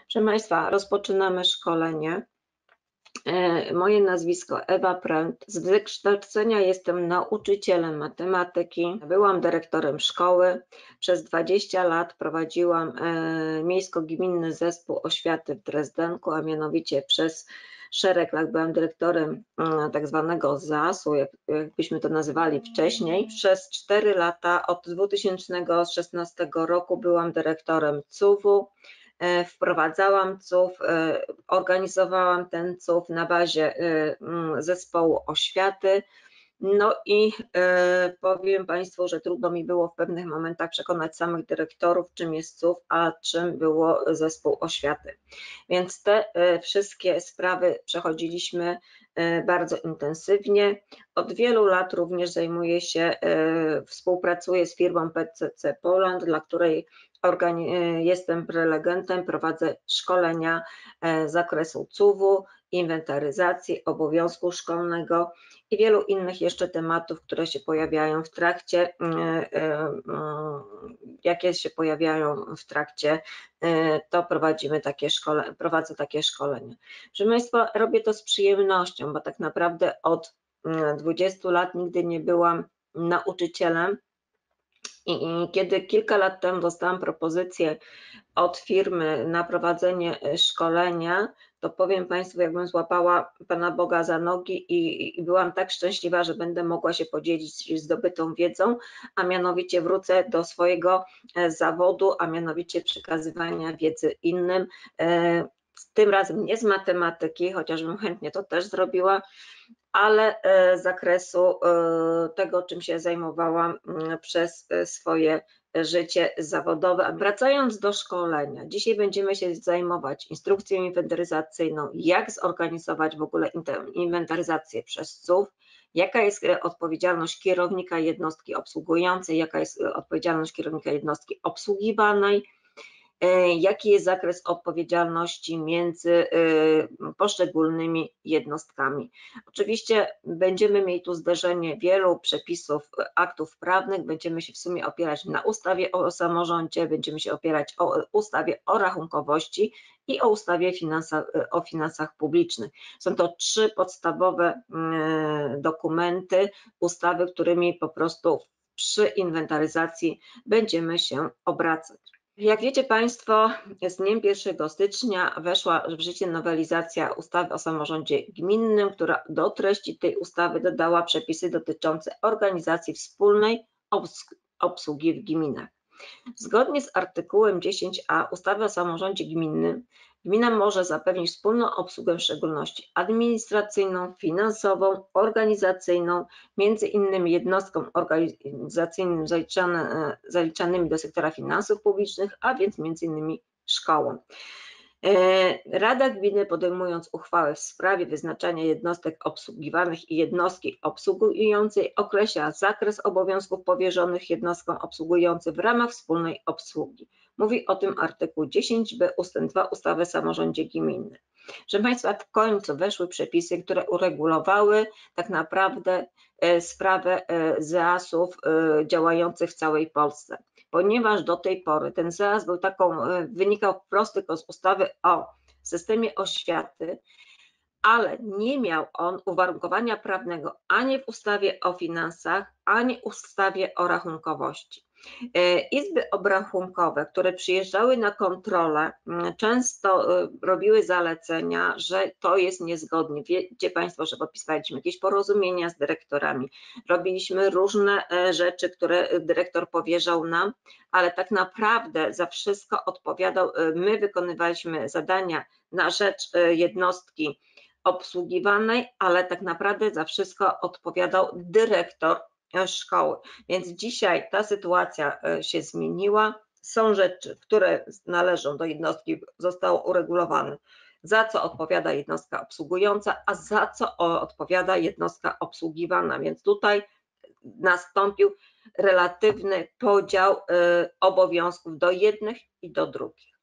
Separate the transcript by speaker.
Speaker 1: Proszę Państwa, rozpoczynamy szkolenie. Moje nazwisko Ewa Pręt. Z wykształcenia jestem nauczycielem matematyki. Byłam dyrektorem szkoły. Przez 20 lat prowadziłam Miejsko-Gminny Zespół Oświaty w Drezdenku, a mianowicie przez szereg lat byłam dyrektorem tak zwanego ZAS-u, jakbyśmy to nazywali wcześniej. Przez 4 lata od 2016 roku byłam dyrektorem CUW-u. Wprowadzałam CUW, organizowałam ten CUW na bazie zespołu oświaty. No i powiem Państwu, że trudno mi było w pewnych momentach przekonać samych dyrektorów, czym jest CUW, a czym było zespół oświaty. Więc te wszystkie sprawy przechodziliśmy bardzo intensywnie. Od wielu lat również zajmuję się, współpracuję z firmą PCC Poland, dla której jestem prelegentem, prowadzę szkolenia z zakresu CUW-u, inwentaryzacji, obowiązku szkolnego i wielu innych jeszcze tematów, które się pojawiają w trakcie, to prowadzę takie szkolenia. Proszę Państwa, robię to z przyjemnością, bo tak naprawdę od 20 lat nigdy nie byłam nauczycielem. I kiedy kilka lat temu dostałam propozycję od firmy na prowadzenie szkolenia, to powiem Państwu, jakbym złapała Pana Boga za nogi i byłam tak szczęśliwa, że będę mogła się podzielić zdobytą wiedzą, a mianowicie wrócę do swojego zawodu, a mianowicie przekazywania wiedzy innym. Tym razem nie z matematyki, chociażbym chętnie to też zrobiła, ale z zakresu tego, czym się zajmowałam przez swoje życie zawodowe. Wracając do szkolenia, dzisiaj będziemy się zajmować instrukcją inwentaryzacyjną, jak zorganizować w ogóle inwentaryzację przez CUW, jaka jest odpowiedzialność kierownika jednostki obsługującej, jaka jest odpowiedzialność kierownika jednostki obsługiwanej, jaki jest zakres odpowiedzialności między poszczególnymi jednostkami. Oczywiście będziemy mieli tu zderzenie wielu przepisów, aktów prawnych, będziemy się w sumie opierać na ustawie o samorządzie, będziemy się opierać o ustawie o rachunkowości i o ustawie o finansach publicznych. Są to 3 podstawowe dokumenty, ustawy, którymi po prostu przy inwentaryzacji będziemy się obracać. Jak wiecie Państwo, z dniem 1 stycznia weszła w życie nowelizacja ustawy o samorządzie gminnym, która do treści tej ustawy dodała przepisy dotyczące organizacji wspólnej obsługi w gminach. Zgodnie z artykułem 10a ustawy o samorządzie gminnym, gmina może zapewnić wspólną obsługę, w szczególności administracyjną, finansową, organizacyjną, między innymi jednostkom organizacyjnym zaliczanymi do sektora finansów publicznych, a więc między innymi szkołom. Rada Gminy, podejmując uchwałę w sprawie wyznaczania jednostek obsługiwanych i jednostki obsługującej, określa zakres obowiązków powierzonych jednostkom obsługującym w ramach wspólnej obsługi. Mówi o tym artykuł 10b ust. 2 ustawy o samorządzie gminnym. Proszę Państwa, w końcu weszły przepisy, które uregulowały tak naprawdę sprawę ZAS-ów działających w całej Polsce, ponieważ do tej pory ten ZAS był wynikał wprost tylko z ustawy o systemie oświaty, ale nie miał on uwarunkowania prawnego ani w ustawie o finansach, ani w ustawie o rachunkowości. Izby obrachunkowe, które przyjeżdżały na kontrolę, często robiły zalecenia, że to jest niezgodnie. Wiecie Państwo, że podpisywaliśmy jakieś porozumienia z dyrektorami, robiliśmy różne rzeczy, które dyrektor powierzał nam, ale tak naprawdę za wszystko odpowiadał, my wykonywaliśmy zadania na rzecz jednostki obsługiwanej, ale tak naprawdę za wszystko odpowiadał dyrektor szkoły. Więc dzisiaj ta sytuacja się zmieniła. Są rzeczy, które należą do jednostki, zostało uregulowane, za co odpowiada jednostka obsługująca, a za co odpowiada jednostka obsługiwana. Więc tutaj nastąpił relatywny podział obowiązków do jednych i do drugich.